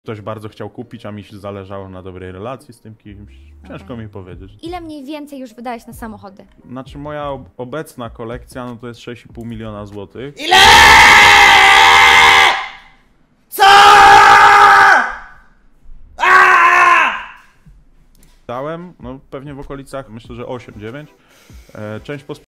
Ktoś bardzo chciał kupić, a mi się zależało na dobrej relacji z tym kimś. Ciężko mi powiedzieć. Ile mniej więcej już wydałeś na samochody? Znaczy moja obecna kolekcja, no to jest 6,5 miliona złotych. Ile? Co? Dałem, no pewnie w okolicach, myślę, że 8-9. Część